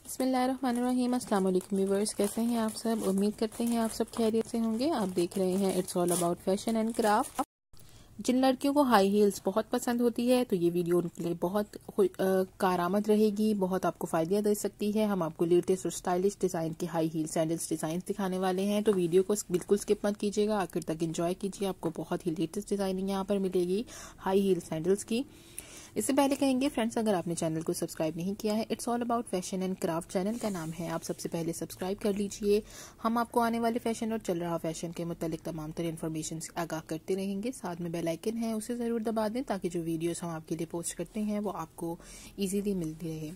बिस्मिल्लाहिर्रहमानिर्रहीम। अस्सलाम वालेकुम व्यूअर्स, कैसे हैं आप सब। उम्मीद करते हैं आप सब खैरियत से होंगे। आप देख रहे हैं it's all about fashion and craft. जिन लड़कियों को हाई हील्स बहुत पसंद होती है तो ये वीडियो उनके लिए बहुत कारआमद रहेगी, बहुत आपको फायदे दे सकती है। हम आपको लेटेस्ट और स्टाइलिश डिज़ाइन के हाई हील सैंडल्स डिज़ाइन दिखाने वाले हैं, तो वीडियो को बिल्कुल स्किप मत कीजिएगा, आखिर तक एंजॉय कीजिए। आपको बहुत ही लेटेस्ट डिज़ाइनिंग यहाँ पर मिलेगी हाई हील सैंडल्स की। इससे पहले कहेंगे फ्रेंड्स, अगर आपने चैनल को सब्सक्राइब नहीं किया है, it's all about fashion and craft channel का नाम है, आप सबसे पहले सब्सक्राइब कर लीजिए। हम आपको आने वाले फैशन और चल रहा फैशन के मुतालिक तमाम तरह इन्फॉर्मेशन से आगाह करते रहेंगे। साथ में बेल आइकन है, उसे ज़रूर दबा दें ताकि जो वीडियोस हम आपके लिए पोस्ट करते हैं वो आपको ईजीली मिलती रहे।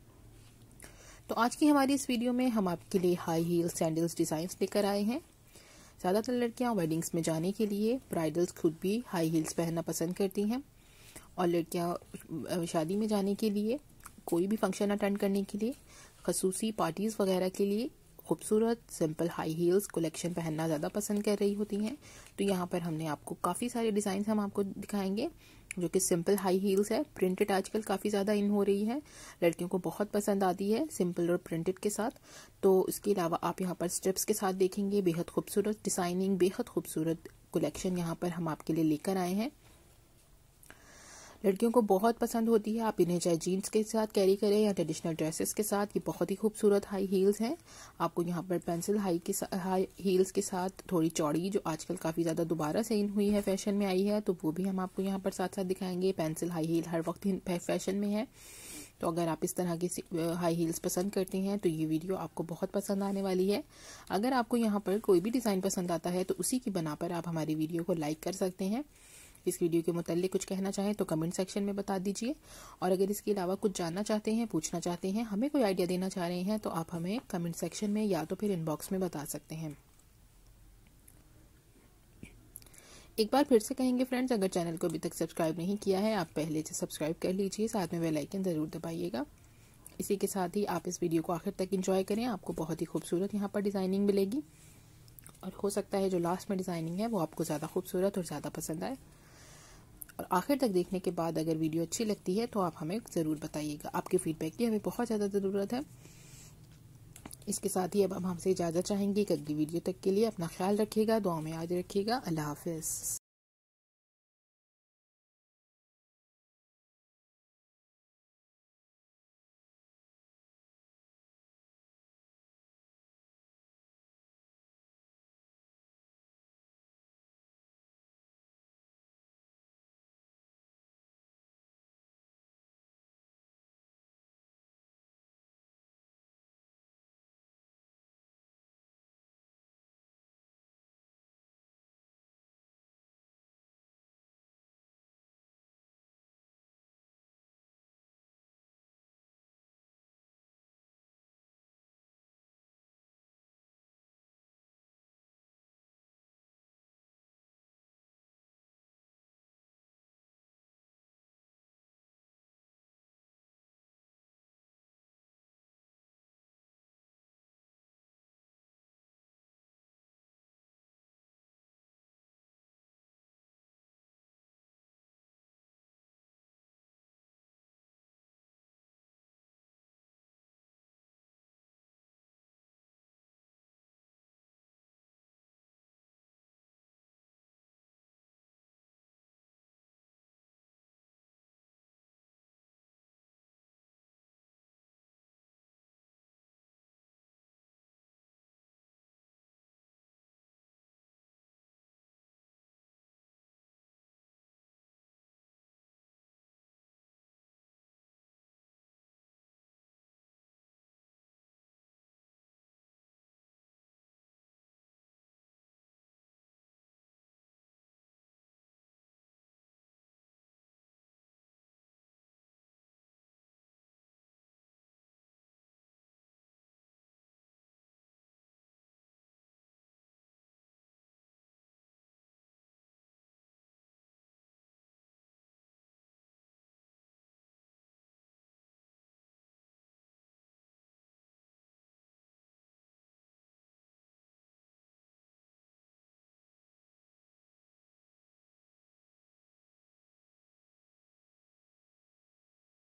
तो आज की हमारी इस वीडियो में हम आपके लिए हाई हील सैंडल्स डिज़ाइंस लेकर आए हैं। ज़्यादातर लड़कियाँ वेडिंग्स में जाने के लिए, ब्राइडल्स खुद भी हाई हील्स पहनना पसंद करती हैं, और लड़कियां शादी में जाने के लिए, कोई भी फंक्शन अटेंड करने के लिए, खसूसी पार्टीज़ वगैरह के लिए खूबसूरत सिंपल हाई हील्स कलेक्शन पहनना ज़्यादा पसंद कर रही होती हैं। तो यहाँ पर हमने आपको काफ़ी सारे डिज़ाइन हम आपको दिखाएंगे जो कि सिंपल हाई हील्स है। प्रिंटेड आजकल काफ़ी ज़्यादा इन हो रही है, लड़कियों को बहुत पसंद आती है सिंपल और प्रिंटेड के साथ। तो इसके अलावा आप यहाँ पर स्टेप्स के साथ देखेंगे, बेहद खूबसूरत डिज़ाइनिंग, बेहद खूबसूरत कलेक्शन यहाँ पर हम आपके लिए लेकर आए हैं। लड़कियों को बहुत पसंद होती है, आप इन्हें चाहे जीन्स के साथ कैरी करें या ट्रेडिशनल ड्रेसेस के साथ। ये बहुत ही खूबसूरत हाई हील्स हैं। आपको यहाँ पर पेंसिल हाई हील्स के साथ थोड़ी चौड़ी, जो आजकल काफ़ी ज़्यादा दोबारा से इन हुई है, फैशन में आई है, तो वो भी हम आपको यहाँ पर साथ साथ दिखाएंगे। पेंसिल हाई हील हर वक्त फैशन में है, तो अगर आप इस तरह की हाई हील्स पसंद करते हैं तो ये वीडियो आपको बहुत पसंद आने वाली है। अगर आपको यहाँ पर कोई भी डिज़ाइन पसंद आता है तो उसी की बना पर आप हमारी वीडियो को लाइक कर सकते हैं। इस वीडियो के मुताल्लिक कुछ कहना चाहें तो कमेंट सेक्शन में बता दीजिए, और अगर इसके अलावा कुछ जानना चाहते हैं, पूछना चाहते हैं, हमें कोई आइडिया देना चाह रहे हैं तो आप हमें कमेंट सेक्शन में या तो फिर इनबॉक्स में बता सकते हैं। एक बार फिर से कहेंगे फ्रेंड्स, अगर चैनल को अभी तक सब्सक्राइब नहीं किया है आप पहले से सब्सक्राइब कर लीजिए, साथ में बेल आइकन ज़रूर दबाइएगा। इसी के साथ ही आप इस वीडियो को आखिर तक एंजॉय करें, आपको बहुत ही खूबसूरत यहाँ पर डिज़ाइनिंग मिलेगी, और हो सकता है जो लास्ट में डिज़ाइनिंग है वो आपको ज़्यादा खूबसूरत और ज़्यादा पसंद आए। और आखिर तक देखने के बाद अगर वीडियो अच्छी लगती है तो आप हमें ज़रूर बताइएगा, आपके फीडबैक की हमें बहुत ज़्यादा ज़रूरत है। इसके साथ ही अब हम हमसे इजाज़त चाहेंगे कि अगली वीडियो तक के लिए अपना ख्याल रखिएगा, दुआ में याद रखिएगा। अल्लाह हाफिज़।